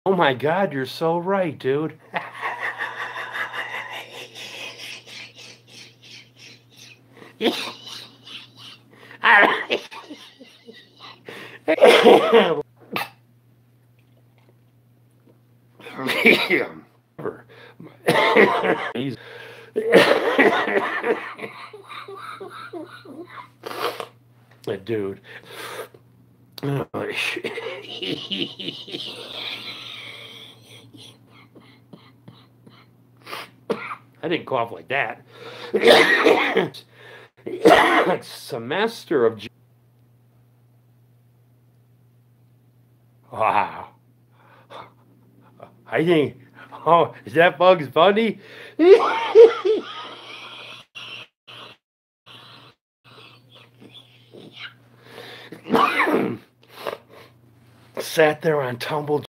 Oh my God, you're so right, dude. He's dude. I didn't cough like that. Semester of. Wow. I think. Oh, is that Bugs Bunny? Sat there on tumble